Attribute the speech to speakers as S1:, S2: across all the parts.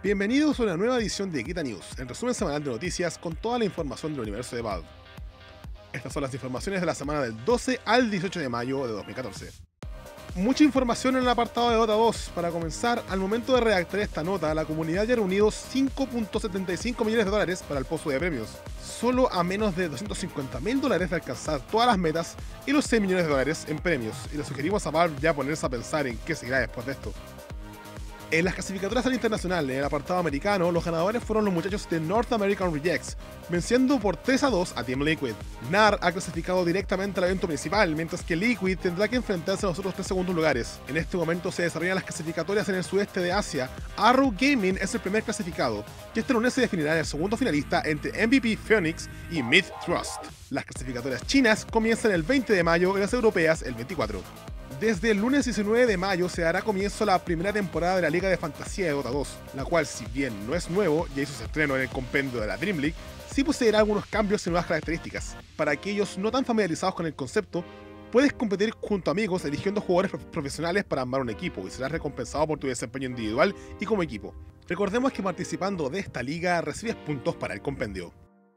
S1: Bienvenidos a una nueva edición de Guita News, el resumen semanal de noticias con toda la información del universo de Valve. Estas son las informaciones de la semana del 12 al 18 de mayo de 2014. Mucha información en el apartado de Dota 2. Para comenzar, al momento de redactar esta nota, la comunidad ya ha reunido $5.75 millones para el pozo de premios, solo a menos de $250.000 de alcanzar todas las metas y los $6 millones en premios, y le sugerimos a Valve ya ponerse a pensar en qué seguirá después de esto. En las clasificatorias al internacional, en el apartado americano, los ganadores fueron los muchachos de North American Rejects, venciendo por 3-2 a Team Liquid. NAR ha clasificado directamente al evento principal, mientras que Liquid tendrá que enfrentarse a los otros 3 segundos lugares. En este momento se desarrollan las clasificatorias en el sudeste de Asia. Arrow Gaming es el primer clasificado, y este lunes se definirá el segundo finalista entre MVP Phoenix y Mid Trust. Las clasificatorias chinas comienzan el 20 de mayo y las europeas el 24. Desde el lunes 19 de mayo se dará comienzo la primera temporada de la Liga de Fantasía de Dota 2, la cual, si bien no es nuevo, ya hizo su estreno en el compendio de la Dream League, sí poseerá algunos cambios y nuevas características. Para aquellos no tan familiarizados con el concepto, puedes competir junto a amigos eligiendo jugadores profesionales para armar un equipo y serás recompensado por tu desempeño individual y como equipo. Recordemos que participando de esta liga recibes puntos para el compendio.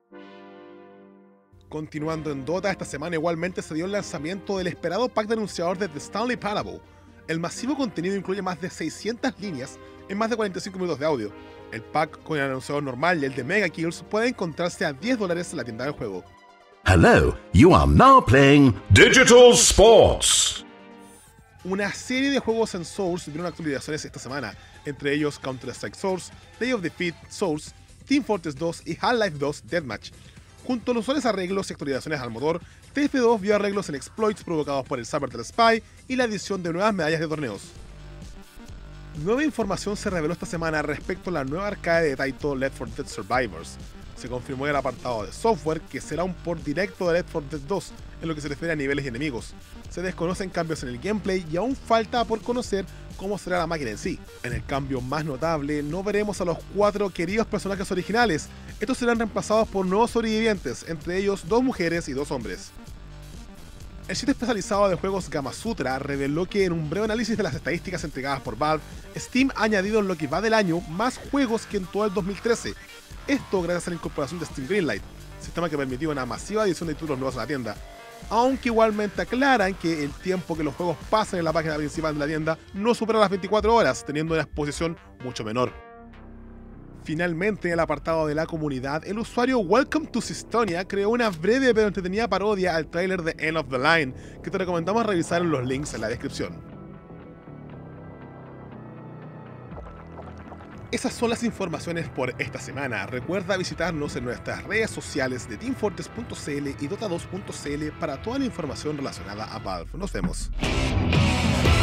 S1: Continuando en Dota, esta semana igualmente se dio el lanzamiento del esperado pack de anunciador de The Stanley Parable. El masivo contenido incluye más de 600 líneas en más de 45 minutos de audio. El pack con el anunciador normal y el de Mega Kills puede encontrarse a $10 en la tienda del juego.
S2: Hello, you are now playing Digital Sports.
S1: Una serie de juegos en Source tuvieron actualizaciones esta semana, entre ellos Counter-Strike Source, Day of Defeat Source, Team Fortress 2 y Half-Life 2 Deathmatch. Junto a los usuales arreglos y actualizaciones al motor, TF2 vio arreglos en exploits provocados por el Cyber del Spy y la adición de nuevas medallas de torneos. Nueva información se reveló esta semana respecto a la nueva arcade de Taito Left 4 Dead Survivors. Se confirmó en el apartado de software que será un port directo de Left 4 Dead 2 en lo que se refiere a niveles y enemigos. Se desconocen cambios en el gameplay y aún falta por conocer cómo será la máquina en sí. En el cambio más notable, no veremos a los 4 queridos personajes originales. Estos serán reemplazados por nuevos sobrevivientes, entre ellos 2 mujeres y 2 hombres. El sitio especializado de juegos Gamasutra reveló que en un breve análisis de las estadísticas entregadas por Valve, Steam ha añadido en lo que va del año más juegos que en todo el 2013. Esto gracias a la incorporación de Steam Greenlight, sistema que permitió una masiva adición de títulos nuevos a la tienda. Aunque igualmente aclaran que el tiempo que los juegos pasan en la página principal de la tienda no supera las 24 horas, teniendo una exposición mucho menor. Finalmente, en el apartado de la comunidad, el usuario Welcome to Sistonia creó una breve pero entretenida parodia al tráiler de End of the Line, que te recomendamos revisar en los links en la descripción. Esas son las informaciones por esta semana. Recuerda visitarnos en nuestras redes sociales de teamfortress.cl y dota2.cl para toda la información relacionada a Valve. Nos vemos.